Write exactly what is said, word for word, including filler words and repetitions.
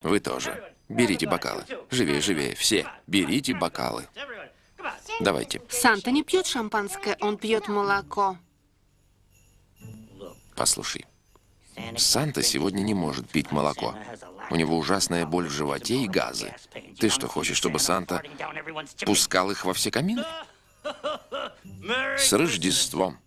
Вы тоже. Берите бокалы. Живее, живее. Все. Берите бокалы. Давайте. Санта не пьет шампанское, он пьет молоко. Послушай. Санта сегодня не может пить молоко. У него ужасная боль в животе и газы. Ты что, хочешь, чтобы Санта пускал их во все камины? С Рождеством!